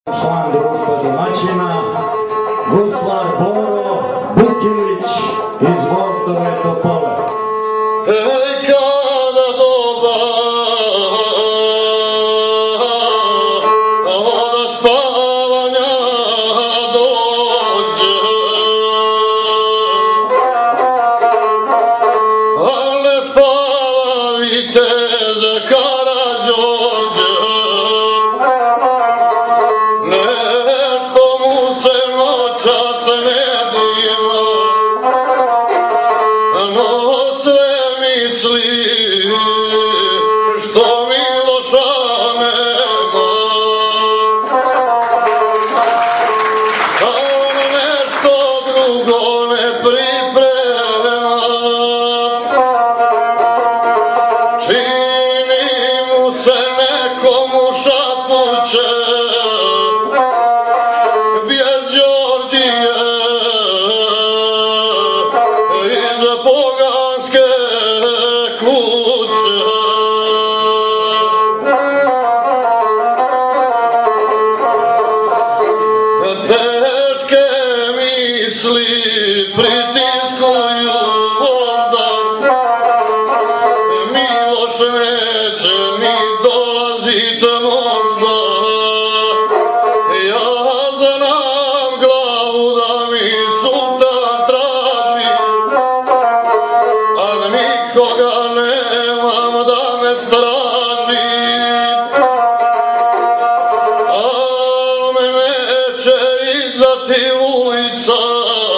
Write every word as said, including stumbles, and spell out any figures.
Član društva domaćina Guslar Boro Bukilić iz Voždove Topole. Ej, kada doba od spavanja dođe, al ne spava viteze Karađorđe, nešto mu se noćas ne diva, no sve misli što Miloša nema, a on nešto drugo ne priprema, čini mu se nekomu šapuće bez Đorđije iz poganske kuće. Teške misli pritiskuju Vožda, Miloš neće ni dolazit možda. Ja znam glavu da mi sultan traži, al nikoga nemam da me straži, al me neće izdati ulica.